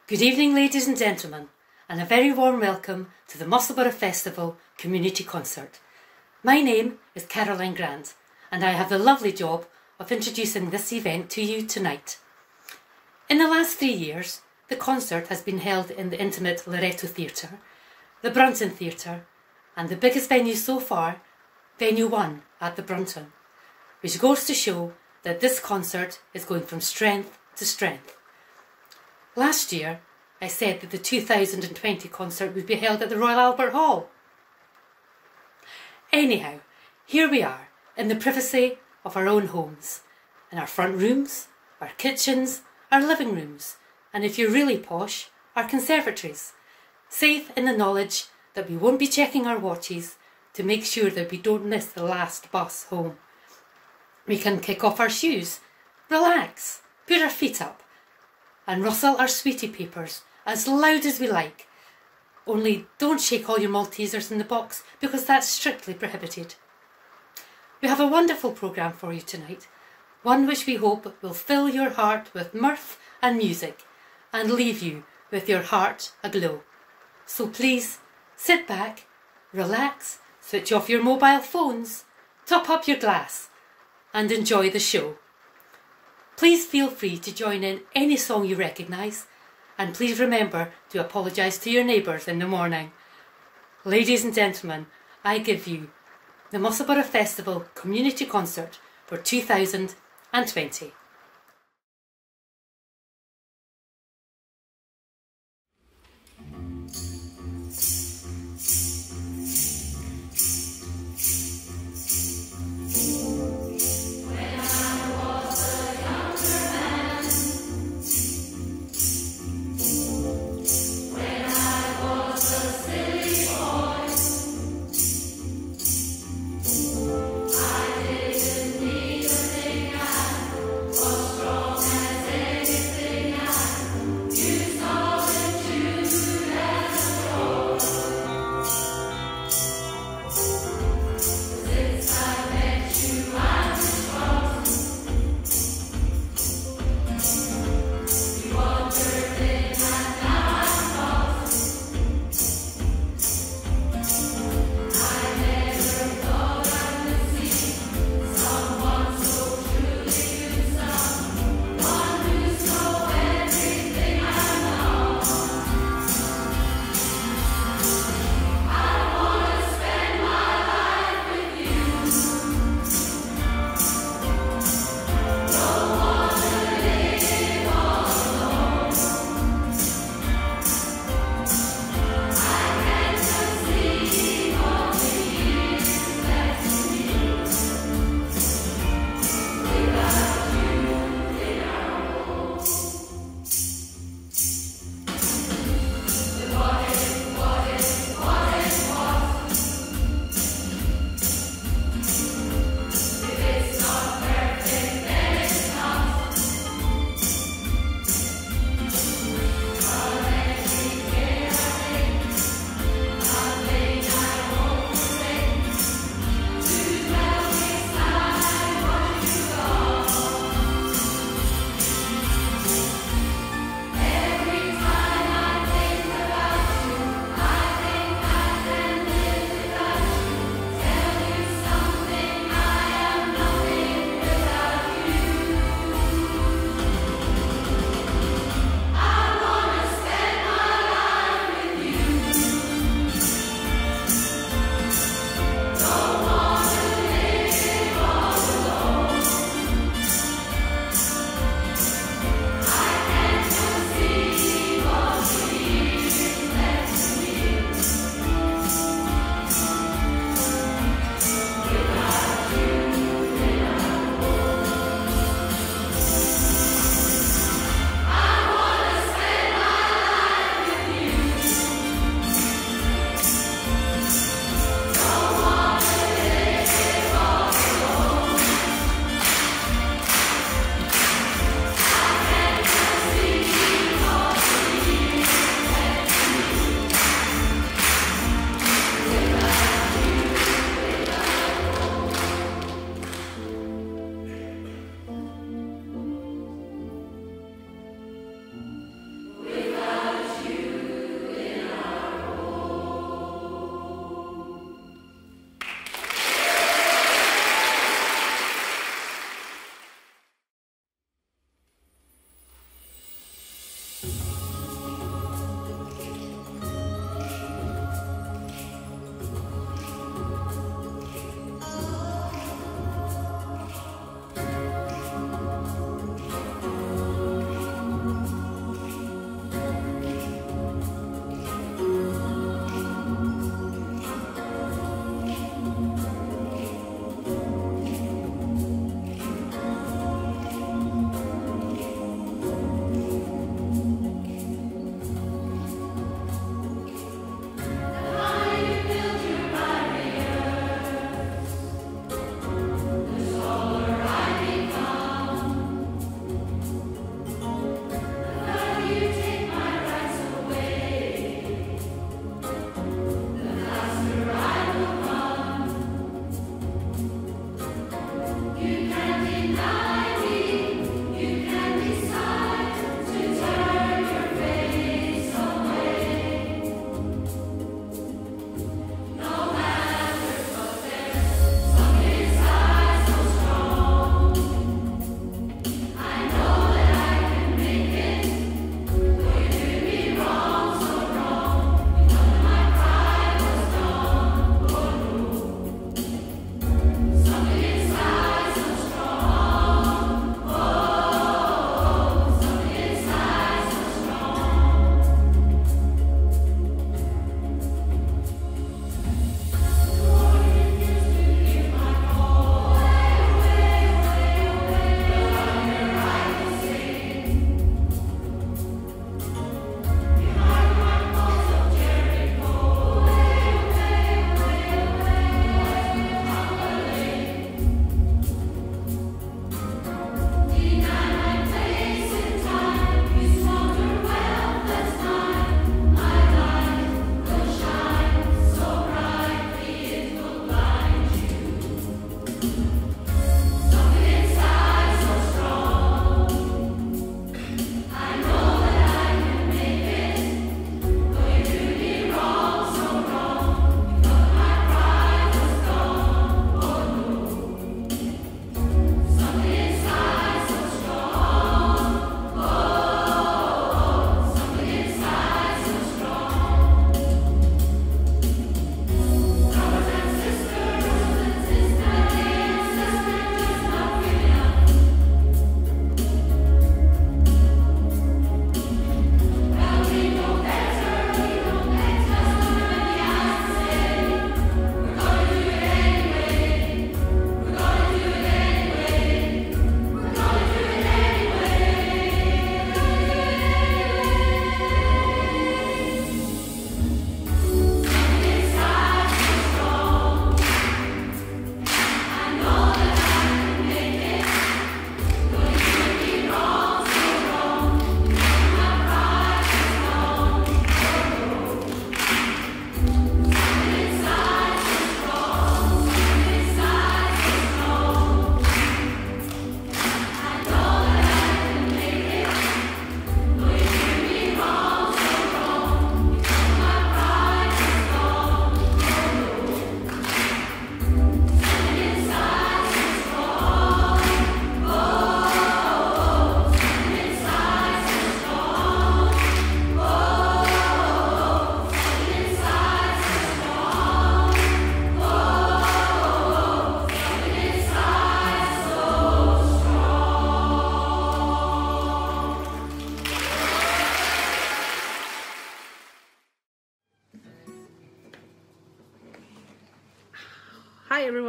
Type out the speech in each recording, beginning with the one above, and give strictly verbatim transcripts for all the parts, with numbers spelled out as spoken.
Good evening, ladies and gentlemen, and a very warm welcome to the Musselburgh Festival Community Concert. My name is Caroline Grant, and I have the lovely job of introducing this event to you tonight. In the last three years, the concert has been held in the intimate Loreto Theatre, the Brunton Theatre, and the biggest venue so far, Venue One at the Brunton, which goes to show that this concert is going from strength to strength. Last year, I said that the two thousand twenty concert would be held at the Royal Albert Hall. Anyhow, here we are, in the privacy of our own homes, in our front rooms, our kitchens, our living rooms, and if you're really posh, our conservatories, safe in the knowledge that we won't be checking our watches to make sure that we don't miss the last bus home. We can kick off our shoes, relax, put our feet up, and rustle our sweetie papers as loud as we like. Only don't shake all your Maltesers in the box, because that's strictly prohibited. We have a wonderful programme for you tonight, one which we hope will fill your heart with mirth and music and leave you with your heart aglow. So please sit back, relax, switch off your mobile phones, top up your glass and enjoy the show. Please feel free to join in any song you recognise, and please remember to apologise to your neighbours in the morning. Ladies and gentlemen, I give you the Musselburgh Festival Community Concert for two thousand twenty.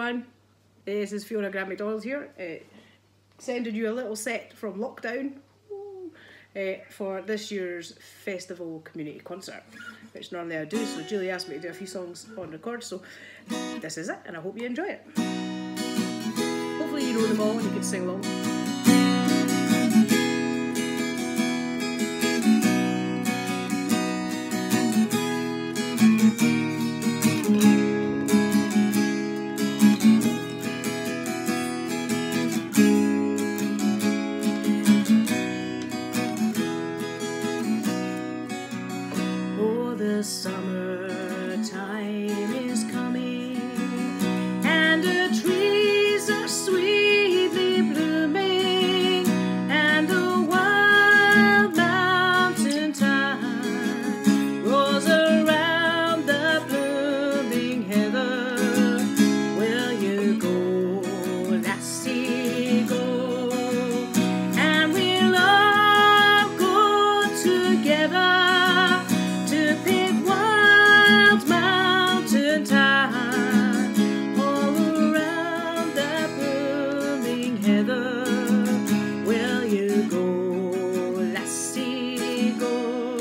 everyone. This is Fiona Grant McDonald here, uh, sending you a little set from lockdown uh, for this year's festival community concert, which normally I do. So Julie asked me to do a few songs on record, so this is it, and I hope you enjoy it. Hopefully you know them all and you can sing along. The summertime is coming, and the trees are sweetly blooming, and the wild mountain thyme rolls around the blooming heather. Will you go, lassie, go? And we'll all go together to pick wild mountain thyme all around that blooming heather. Will you go, lassie, go?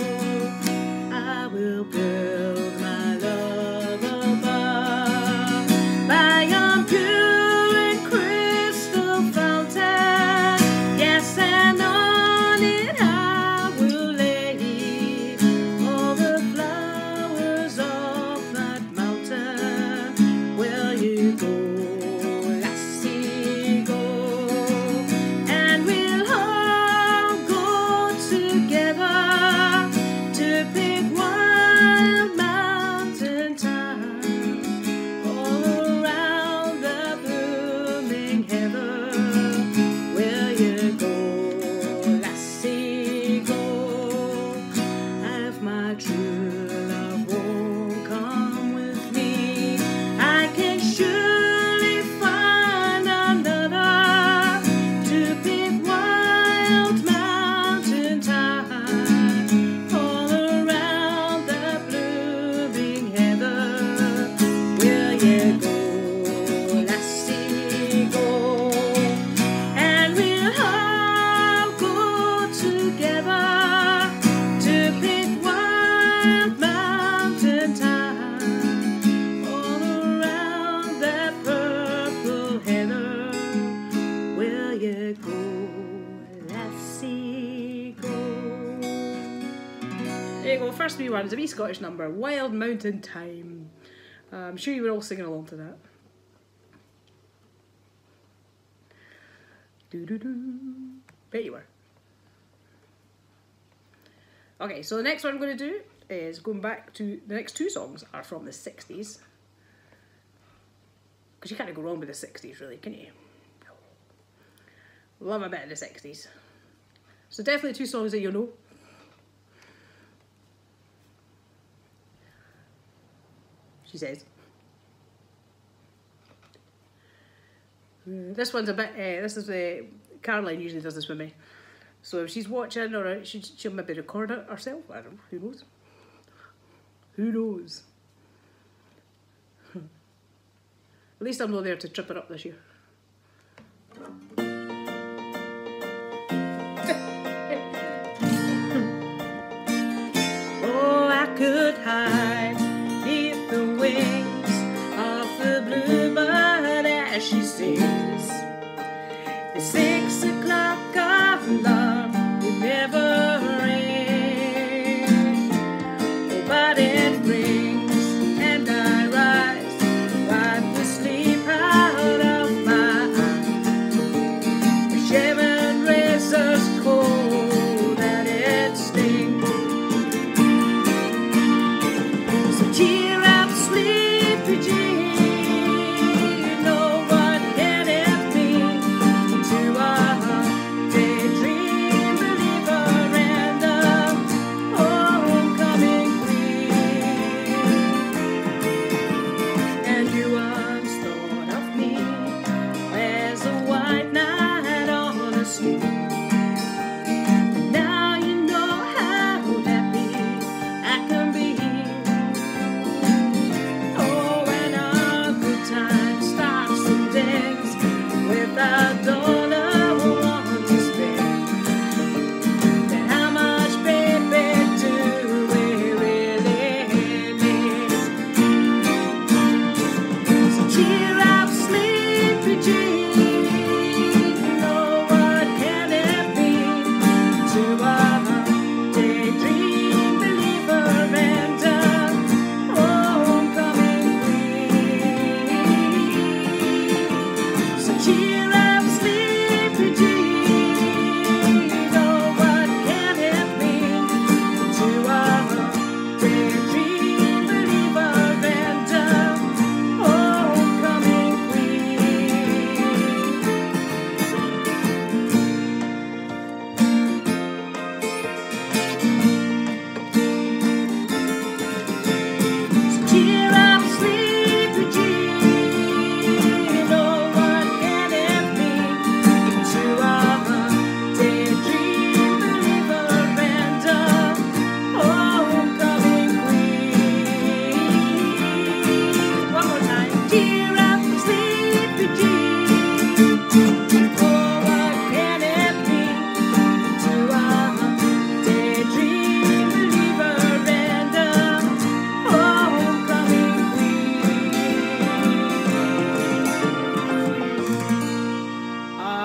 I will build my love above by a pure and crystal fountain. Yes, and on it I will lay all the flowers of that mountain. Will you go, lassie, go? And we'll all go together to pick wild mountain thyme all around the blooming heather. Will you go, lassie, go? If my true love won't come with me, I can surely find another to pick wild mountain thyme all around the blooming heather. Will you go, lassie, go? And we'll all go together to pick wild mountain thyme all around that purple heather. Will you go, lassie, go? There you go, first wee one is a wee Scottish number, Wild Mountain Thyme. Uh, I'm sure you were all singing along to that. Doo-doo-doo. Bet you were. Okay, so the next one I'm going to do is going back to, the next two songs are from the sixties. Because you can't go wrong with the sixties, really, can you? No. Love a bit of the sixties. So definitely two songs that you'll know. She says. Mm, This one's a bit, uh, this is, uh, Caroline usually does this with me. So if she's watching, or uh, she, she'll maybe record it herself, I don't know, who knows? Who knows? At least I'm not there to trip her up this year. Oh, I could hide beneath the wings of the bluebird as she sings. The six o'clock alarm will never ring. Oh, but it rings, and I rise, wipe the sleep out of my eyes. The shaven razor's cold and it stings. So cheer up, sleepy Jean. No one can help me to a daydream believer and a homecoming queen. And you once thought of me as a white knight on a street. Now you know how happy I can be. Oh, when our good times start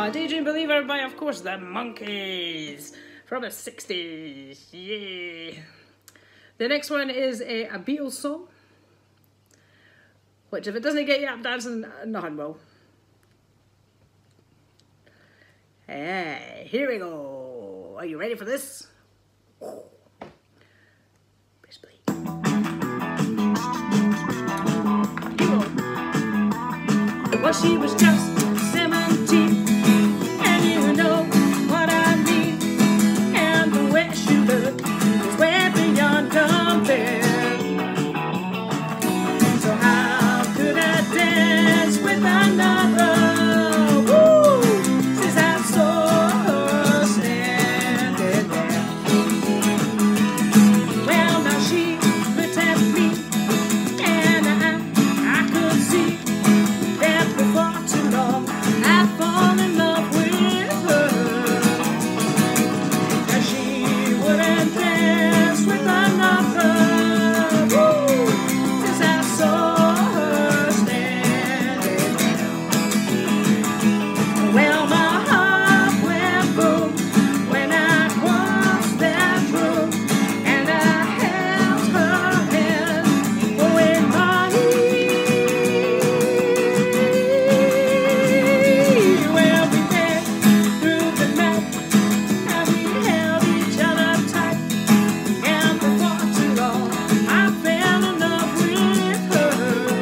Ah, Daydream Believer by, of course, the Monkees from the sixties. Yay. The next one is a, a Beatles song, which if it doesn't get you up dancing, nothing will. Hey, here we go. Are you ready for this? Press play. Here we go. Well, she was just seventeen, and you know what I mean. And the way she looked was way beyond compare. So how could I dance with another? Woo! Since I saw her standing there. Well, now she looked at me, and I, I could see that before too long I'd fall in love with her. That she wouldn't dance with another. Woo! Since I saw her standing there. Well, my heart went boom when I crossed that room, and I held her hand oh, in mine. Well, we danced through the night, and we held each other tight, and before too long I fell in love with her.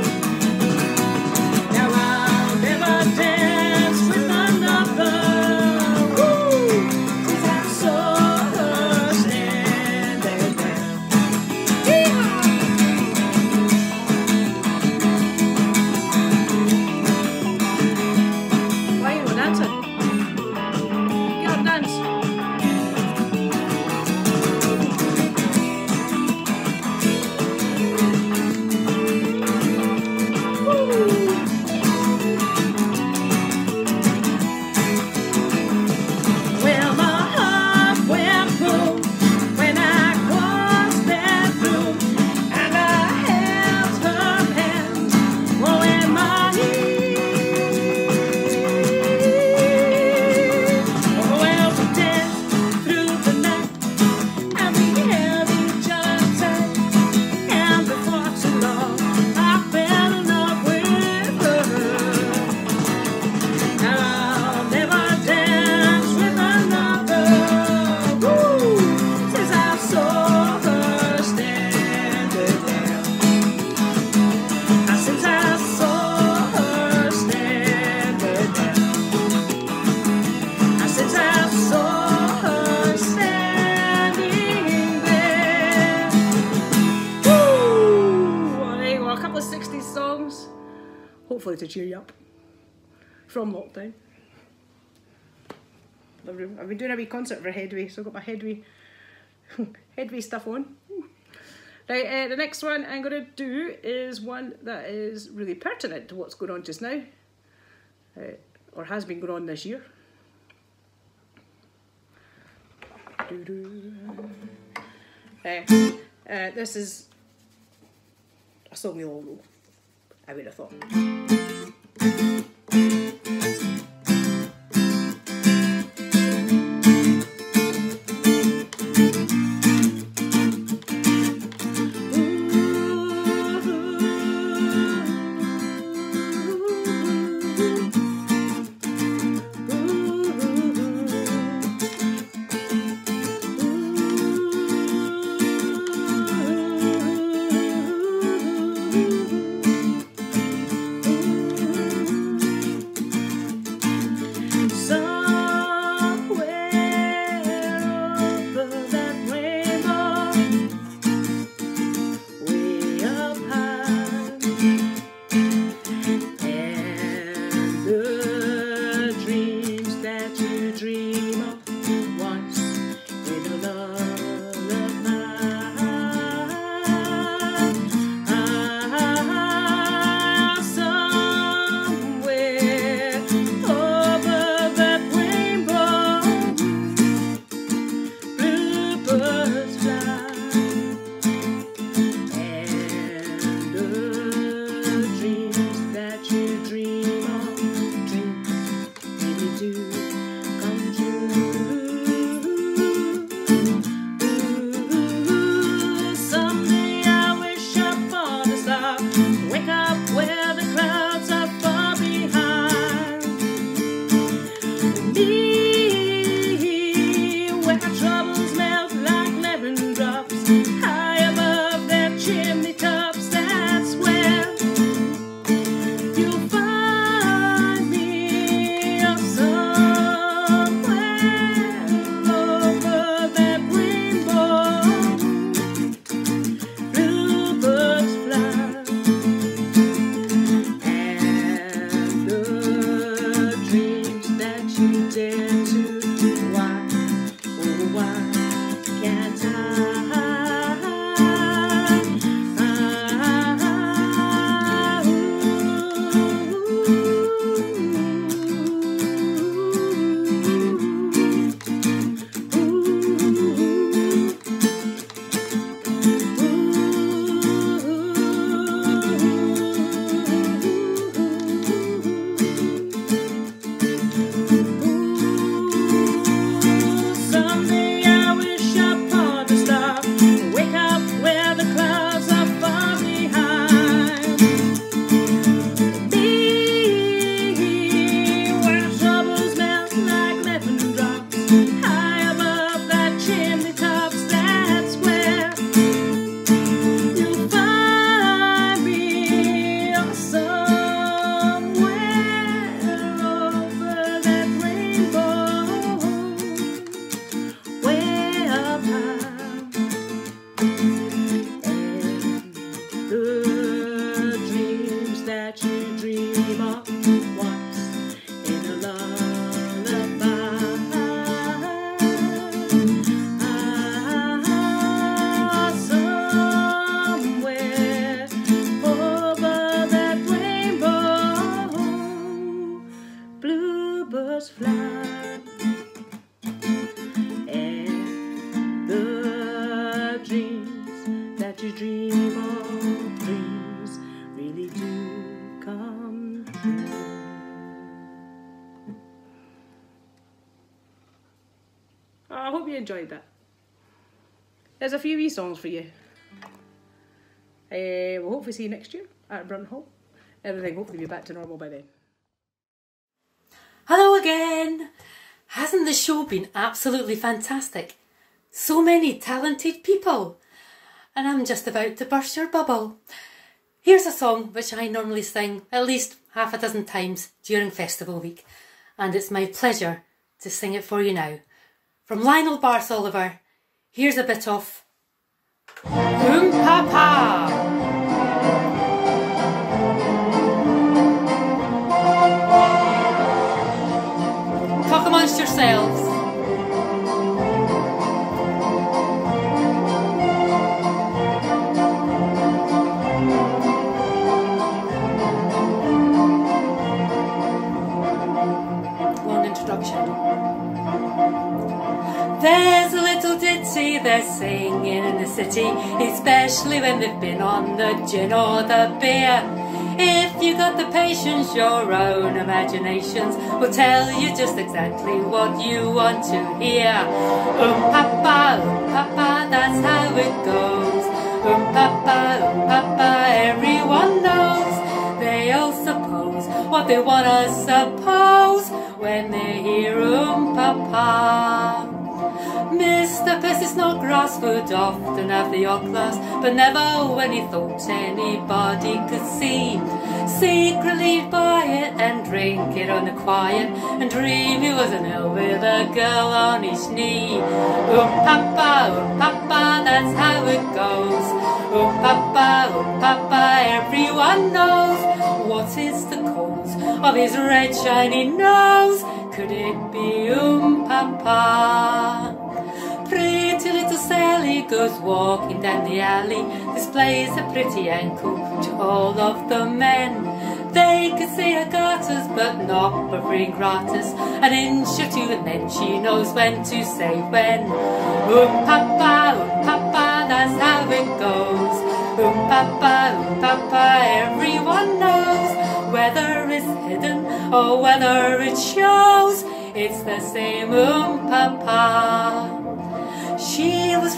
Now I'll never dance with another. Woo! Since I saw her standing there. Yee-haw! Why you not dancing? Get up, dance. Well, my heart went boom when I crossed that room, and I held her hand oh, in mine. Oh, well, we danced through the night, and we held each other tight, and before too long I fell in love with her. Now I'll never dance with another. Woo! Since I saw her standing there. Ah, Since I saw her standing there. Ah, Since I saw her standing there. Woo! There you go, a couple of sixties songs, hopefully to cheer you up from lockdown. I've been doing a wee concert for Headway, so I've got my Headway Headway stuff on. Right, uh, the next one I'm going to do is one that is really pertinent to what's going on just now, uh, or has been going on this year. Doo-doo. Uh, uh, this is a song we all know, I would have thought. Be where troubles melt like lemon drops, high above their chimney tops. That's where you'll find me, or somewhere over that rainbow. Bluebirds fly, and the dreams that you dare to, why, oh why can't I? Someday I wish upon a star, wake up where the clouds are far behind. Be where troubles melt like lemon drops, high above that chimney tops. That's where you'll find me, or somewhere over that rainbow, way up high. And the dreams that you dream of once in a lullaby, ah, somewhere over that rainbow, bluebirds fly, and the dreams that you dream of, dreams really do come true. Oh, I hope you enjoyed that. There's a few wee songs for you. Uh, we'll hopefully see you next year at Brunton Hall. Everything hopefully be back to normal by then. Hello again! Hasn't the show been absolutely fantastic? So many talented people! And I'm just about to burst your bubble. Here's a song which I normally sing at least half a dozen times during festival week, and it's my pleasure to sing it for you now. From Lionel Barth-Oliver, here's a bit of Oom Papa. Talk amongst yourselves. Long introduction. There's a little ditty they're singing in the city, especially when they've been on the gin or the beer. If you got the patience, your own imaginations will tell you just exactly what you want to hear. Um papa, um papa, that's how it goes. Um papa, um papa, everyone knows. They all suppose what they wanna suppose when they hear um papa. Mister Percy Snodgrass would often have the odd glass, but never when he thought anybody could see. Secretly buy it and drink it on the quiet, and dream he was an ill with a girl on his knee. Um papa, um papa, that's how it goes. Um papa, um papa, everyone knows. What is the cause of his red shiny nose? Could it be um papa? Pretty little Sally goes walking down the alley, displays a pretty ankle to all of the men. They could see her garters, but not for free gratis. An inch or two, and then she knows when to say when. Um papa, um papa, that's how it goes. Um papa, um papa, everyone knows. Whether it's hidden or whether it shows, it's the same um papa. She was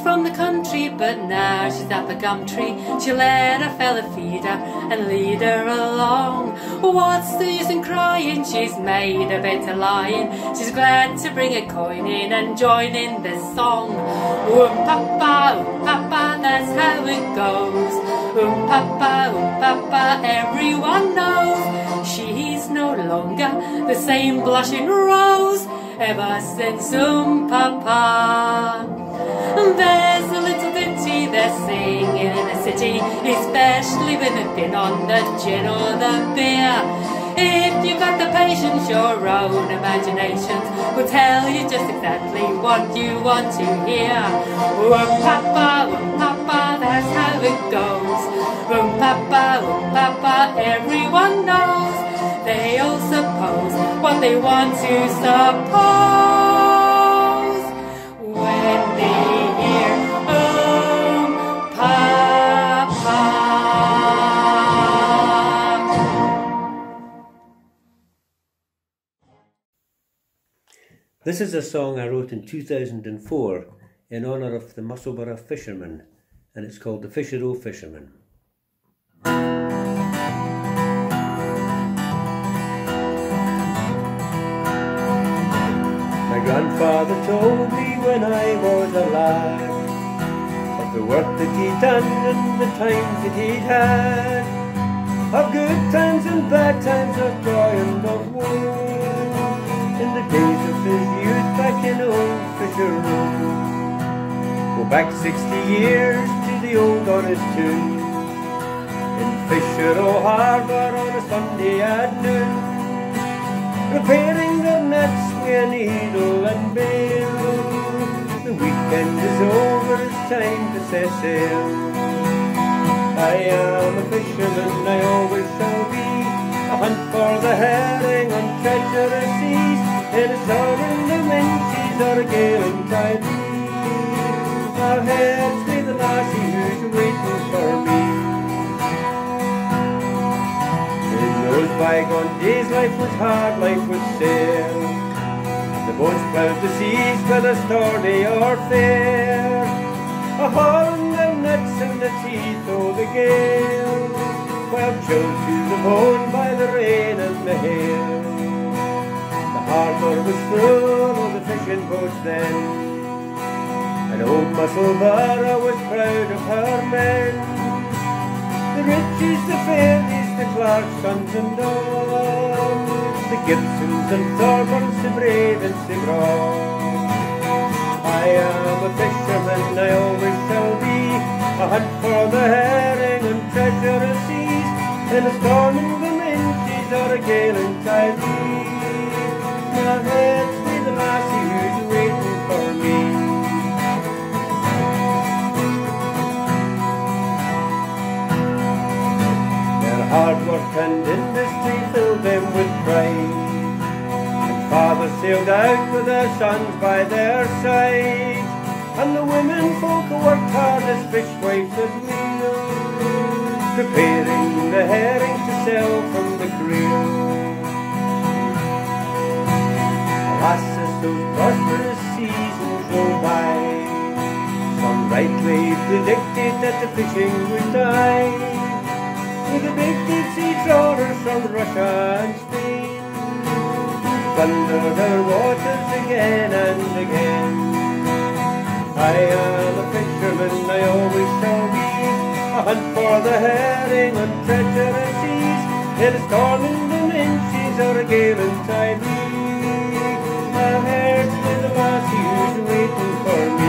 from the country, but now she's at the gum tree. She'll let her fella feed her and lead her along. What's the use in crying? She's made a bit of lying. She's glad to bring a coin in and join in this song. Um papa, um papa, that's how it goes. Um papa, um papa, everyone knows she's no longer the same blushing rose ever since um papa. There's a little ditty they're singing in a city, especially when they've been on the gin or the beer. If you've got the patience, your own imaginations will tell you just exactly what you want to hear. Um papa, um papa, that's how it goes. Um papa, um papa, everyone knows. They all suppose what they want to suppose when they hear um papa. This is a song I wrote in two thousand four in honour of the Musselburgh fishermen, and it's called The Fisher O Fisherman. My grandfather told me when I was a lad of the work that he'd done and the times that he'd had, of good times and bad times, of joy and of woe, in the days of his youth back in old Fisher Road. Go back sixty years to the old honest tune, in Fisher O Harbour on a Sunday at noon, repairing their nets with a needle and bale. The weekend is over, it's time to set sail. I am a fisherman, I always shall be, a hunt for the herring on treacherous seas, in a storm in the Menchies or a gale in tide. Our heads with the lassie who's waiting for me. In those bygone days life was hard, life was sail. The boats ploughed the seas whether stormy or fair, a hauling their nets in the teeth o' the gale, while chilled to the bone by the rain and the hail. The harbour was full of the fishing boats then, and old Musselburgh was proud of her men. The Richies, the Fairleys, the Clarks, sons and daughters, the Gibsons and Thorburns, the brave and the broad. I am a fisherman, I always shall be, a hunt for the herring on treacherous seas, in a storm in the Menchies or a gale in tide. My head's with the lassie who's waiting for me. Their hard work and industry filled them with pride, and father sailed out with their sons by their side, and the women folk worked hard as fishwives at wheel, preparing the herring to sell from the creel. Alas, as those prosperous seasons rolled by, some rightly predicted that the fishing would die, with the big deep sea trawlers from Russia and Spain plunder their waters again and again. I am a fisherman, I always shall be, a hunt for the herring on treacherous seas, in a storm in the Menchies or a gale in tide. My heart's with the lassie who's waiting for me.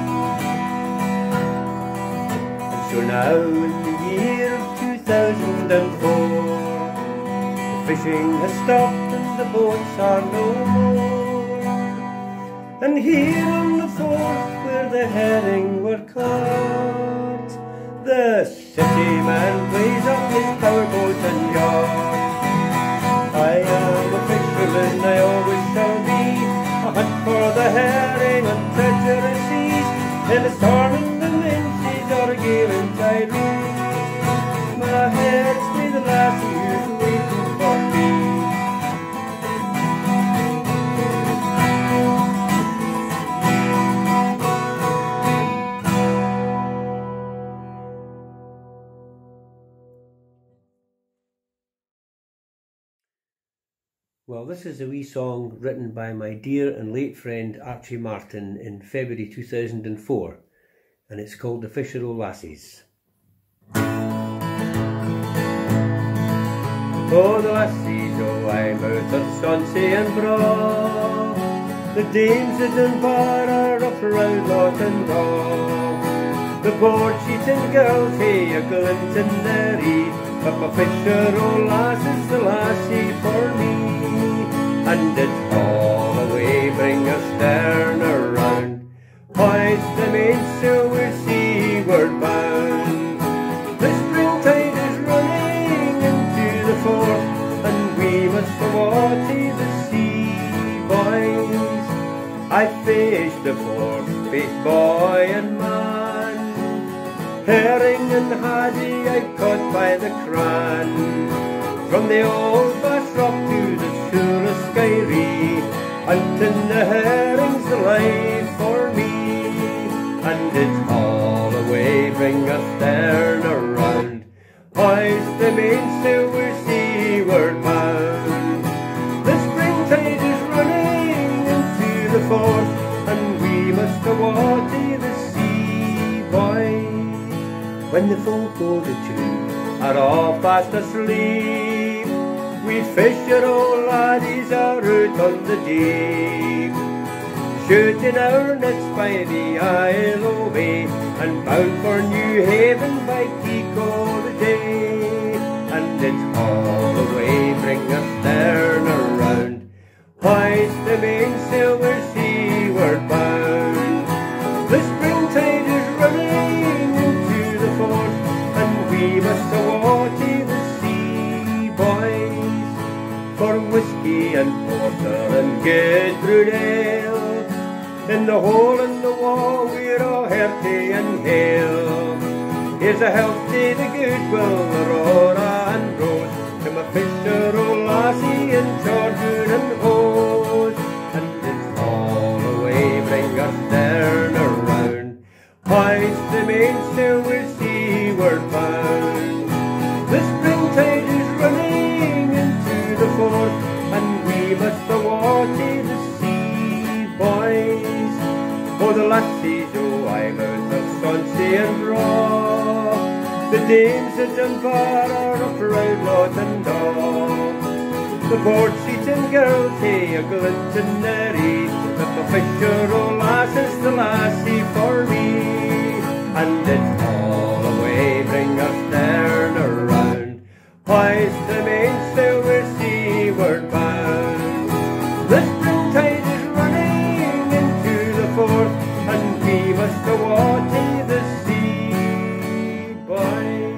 And so now in the year of two thousand four, the fishing has stopped and the boats are no more, and here on the Forth where the herring were caught, the city man plays up his powerboat and yacht. I am a fisherman, I always shall be, a hunt for the herring on treacherous seas, in a storm in the Menchies or a gale in tide. My head's with the lassie who's waiting for me. Well, this is a wee song written by my dear and late friend Archie Martin in February two thousand four, and it's called The Fisher O' Lassies. Oh, the lassies o' Weymouth of Swansea and Braw, the dames of Dunbar are up round Lawton Daw. The board cheating girls hae a glint in their ee, but my Fisher O' Lass is the lassie for me. And it's all away, bring her stern around, hoist the mainsail, we're seaward bound. The springtide is running into the forth, and we must water the sea, boys. I fished the forth, both boy and man, herring and haddie I caught by the cran. From the old Bastrop to the Skyrie, hunting the herring's the life for me. And it's all away, bring us stern around, hoist the mainsail, we're seaward bound. The springtide is running into the forth, and we must water the sea, boys. When the folk go to tune are all fast asleep, we Fisher O' laddies are out on the deep, shooting our nets by the Isle o' May, and bound for New Haven by peak o' the day. And it's all away, bring us stern around, hoist the mainsail, we're seaward bound. The springtide is running into the forth, and we must water the sea, boys. For whiskey and porter and good brewed ale, in the hole in the wall we're all hearty and hale. Here's a health to the Goodwill, Aurora and Rose, to my Fisher O' Lassie and Chorgoon and Hose. And it's all away, bring our stern around, hoist the mainsail, we're seaward bound. The springtide is running into the forth, and we must water the sea, boys. Oh, the lassies o' Weymouth of Swansea and Braw, the dames of Dunbar are up round Lawton Daw. The board seating girls hae a glint in their ee, but the Fisher O' Lass is the lassie for me. And it's all away, bring us stern around, hoist the mainsail, we're seaward bound. The springtide is running into the forth, and we must water the sea, boys.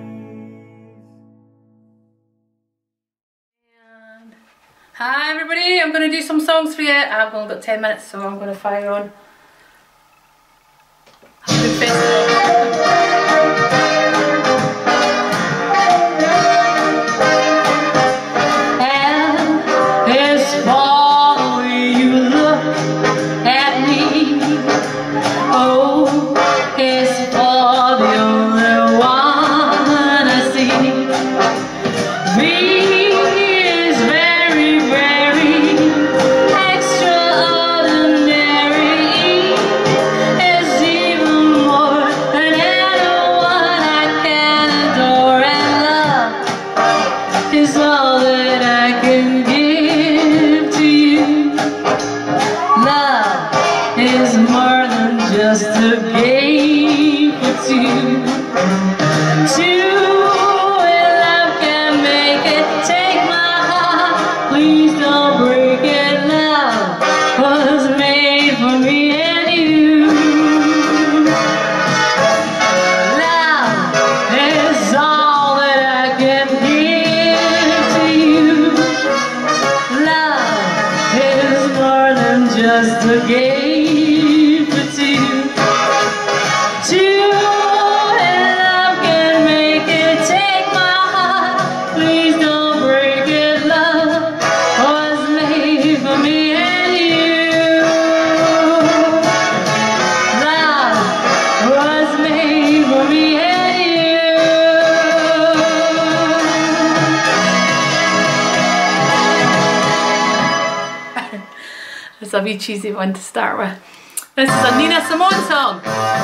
And hi everybody, I'm going to do some songs for you. I've only got ten minutes, so I'm going to fire on. Have a good festival. It's a wee cheesy one to start with. This is a Nina Simone song.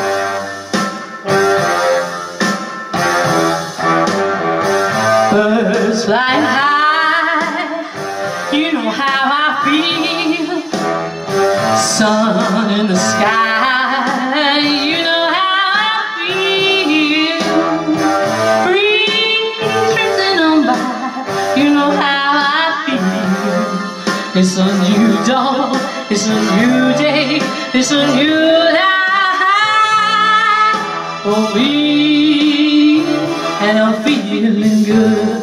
Birds flying high, you know how I feel. Sun in the sky, you know how I feel. Breeze drifting on by, you know how I feel. It's a new dawn, it's a new day, it's a new life for me, and I'm feeling good.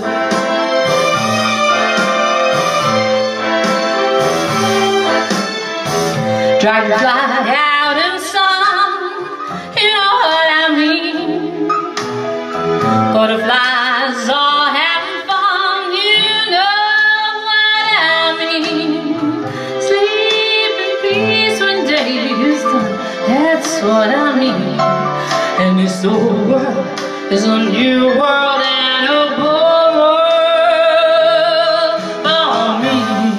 Dragonfly out in the sun, you know what I mean. Butterflies all having fun, you know what I mean. Sleep in peace when day is done, that's what I mean. And this old world is a new world and a bold world for me.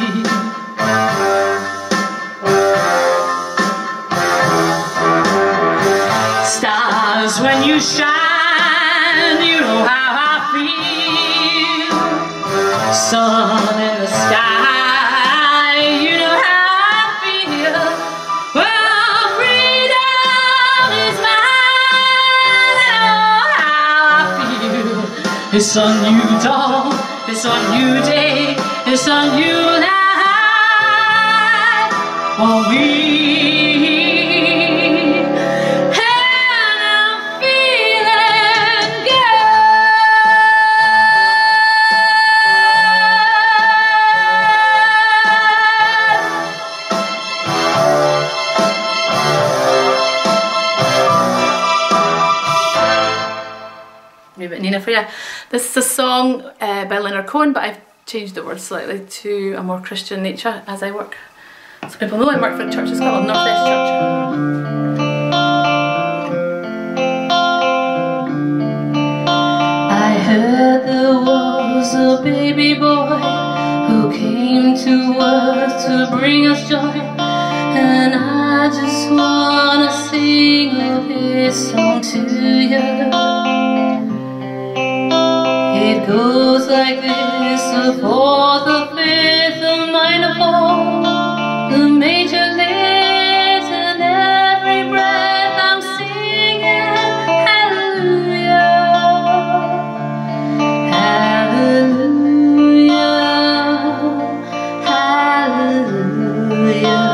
Stars, when you shine, you know how I feel. Sun in the sky, you know how I feel. Well, freedom is mine, I know how I feel. It's a new dawn, it's a new day, it's a new life for me. Bit Nina for you. This is a song uh, by Leonard Cohen, but I've changed the words slightly to a more Christian nature as I work. So people know I work for the Church of Scotland, North West Church. I heard there was a baby boy who came to earth to bring us joy, and I just wanna sing of his song to you. It goes like this: the fourth, the fifth, the minor fall, the major lives, and every breath I'm singing hallelujah, hallelujah, hallelujah.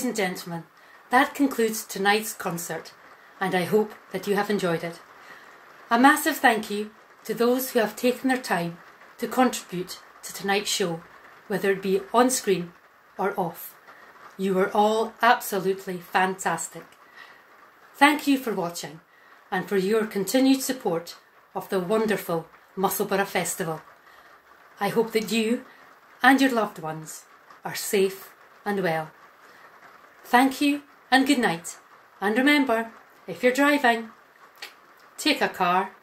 and gentlemen, that concludes tonight's concert, and I hope that you have enjoyed it. A massive thank you to those who have taken their time to contribute to tonight's show, whether it be on screen or off. You were all absolutely fantastic. Thank you for watching and for your continued support of the wonderful Musselburgh Festival. I hope that you and your loved ones are safe and well. Thank you and good night. And remember, if you're driving, take a car